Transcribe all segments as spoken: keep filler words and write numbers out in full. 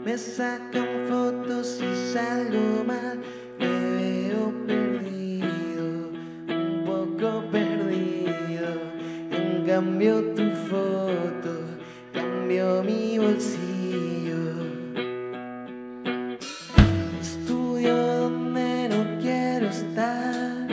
Me sacan fotos y salgo mal, me veo perdido, un poco perdido. En cambio tu foto cambió mi bolsillo. Estudio donde no quiero estar,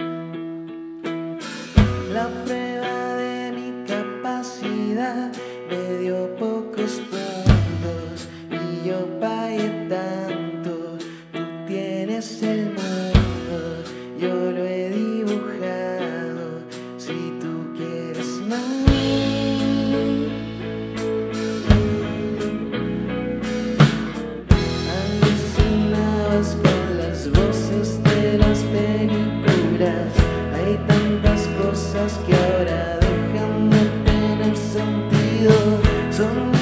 la prueba de mi capacidad me dio pocos puntos y yo pagué tanto. Tú tienes el mundo, yo lo he dibujado. Si tú quieres más, alucinabas con las voces de las películas. Hay tantas cosas que ahora dejan de tener sentido. Son